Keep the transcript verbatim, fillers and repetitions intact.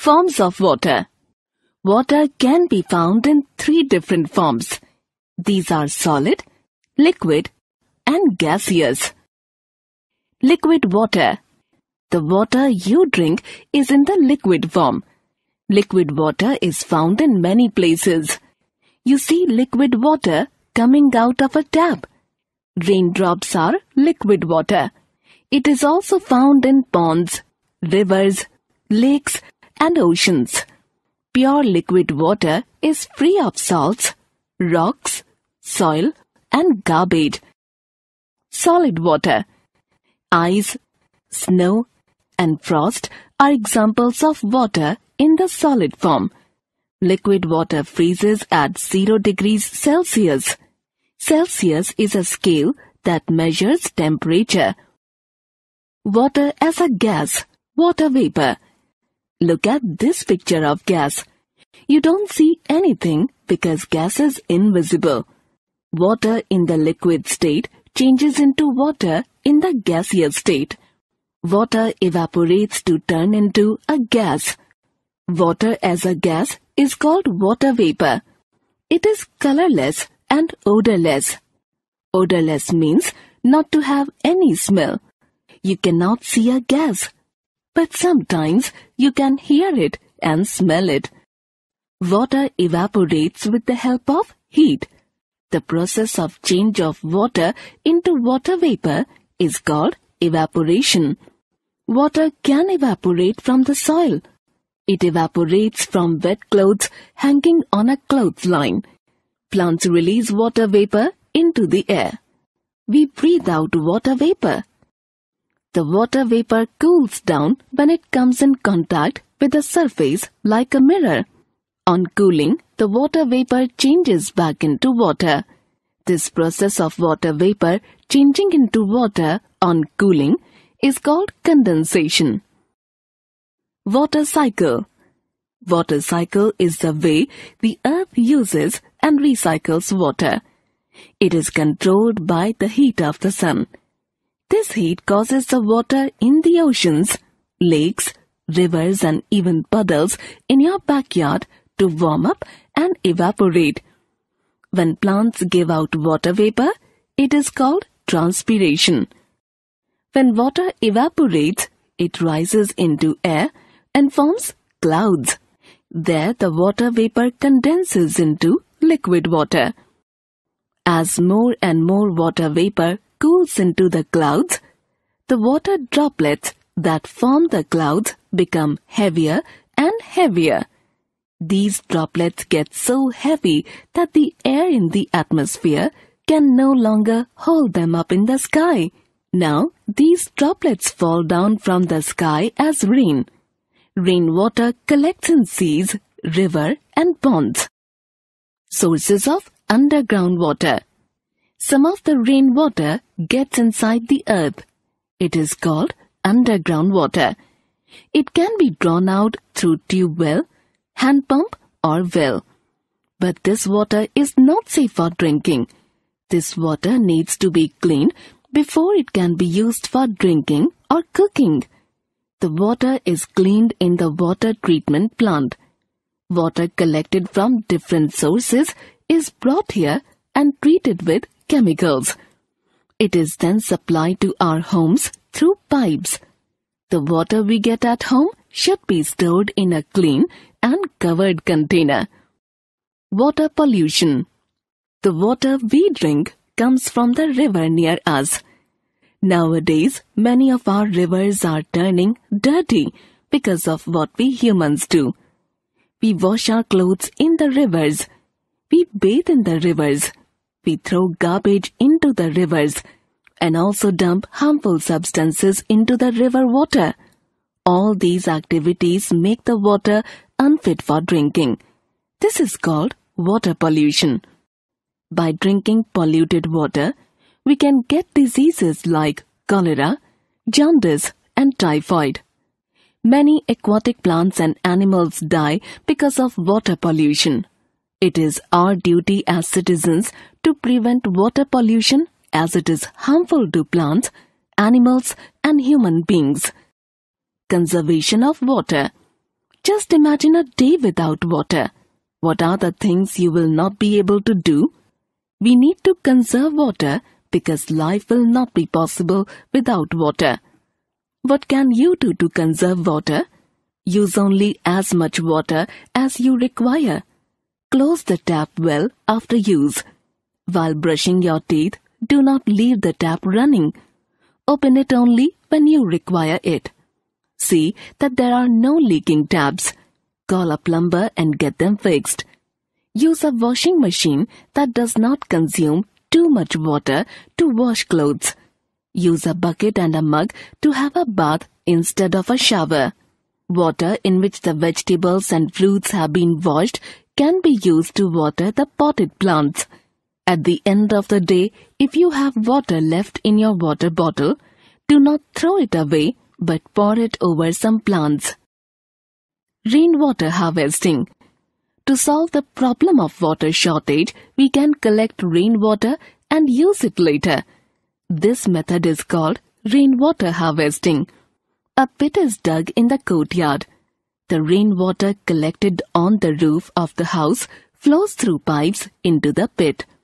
Forms of water. Water can be found in three different forms. These are solid, liquid, and gaseous. Liquid water. The water you drink is in the liquid form. Liquid water is found in many places. You see liquid water coming out of a tap. Raindrops are liquid water. It is also found in ponds, rivers, lakes, and oceans. Pure liquid water is free of salts, rocks, soil, and garbage. Solid water. Ice, snow, and frost are examples of water in the solid form. Liquid water freezes at zero degrees Celsius. Celsius is a scale that measures temperature. Water as a gas, water vapor. Look at this picture of gas. You don't see anything because gas is invisible. Water in the liquid state changes into water in the gaseous state. Water evaporates to turn into a gas. Water as a gas is called water vapor. It is colorless and odorless. Odorless means not to have any smell. You cannot see a gas, but sometimes you can hear it and smell it. Water evaporates with the help of heat. The process of change of water into water vapor is called evaporation. Water can evaporate from the soil. It evaporates from wet clothes hanging on a clothesline. Plants release water vapor into the air. We breathe out water vapor. The water vapor cools down when it comes in contact with a surface like a mirror. On cooling, the water vapor changes back into water. This process of water vapor changing into water on cooling is called condensation. Water cycle. Water cycle is the way the earth uses and recycles water. It is controlled by the heat of the sun. This heat causes the water in the oceans, lakes, rivers, and even puddles in your backyard to warm up and evaporate. When plants give out water vapor, it is called transpiration. When water evaporates, it rises into air and forms clouds. There the water vapor condenses into liquid water. As more and more water vapor cools into the clouds, the water droplets that form the clouds become heavier and heavier. These droplets get so heavy that the air in the atmosphere can no longer hold them up in the sky. Now, these droplets fall down from the sky as rain. Rainwater collects in seas, rivers, and ponds. Sources of underground water. Some of the rainwater gets inside the earth. It is called underground water. It can be drawn out through tube well, hand pump, or well. But this water is not safe for drinking. This water needs to be cleaned before it can be used for drinking or cooking. The water is cleaned in the water treatment plant. Water collected from different sources is brought here and treated with chemicals. It is then supplied to our homes through pipes. The water we get at home should be stored in a clean and covered container. Water pollution. The water we drink comes from the river near us. Nowadays, many of our rivers are turning dirty because of what we humans do. We wash our clothes in the rivers. We bathe in the rivers. We throw garbage into the rivers and also dump harmful substances into the river water. All these activities make the water unfit for drinking. This is called water pollution. By drinking polluted water, we can get diseases like cholera, jaundice, and typhoid. Many aquatic plants and animals die because of water pollution. It is our duty as citizens to prevent water pollution as it is harmful to plants, animals, and human beings. Conservation of water. Just imagine a day without water. What are the things you will not be able to do? We need to conserve water because life will not be possible without water. What can you do to conserve water? Use only as much water as you require. Close the tap well after use. While brushing your teeth, do not leave the tap running. Open it only when you require it. See that there are no leaking taps. Call a plumber and get them fixed. Use a washing machine that does not consume too much water to wash clothes. Use a bucket and a mug to have a bath instead of a shower. Water in which the vegetables and fruits have been washed can be used to water the potted plants. At the end of the day, if you have water left in your water bottle, do not throw it away but pour it over some plants. Rainwater harvesting. To solve the problem of water shortage, we can collect rainwater and use it later. This method is called rainwater harvesting. A pit is dug in the courtyard. The rainwater collected on the roof of the house flows through pipes into the pit.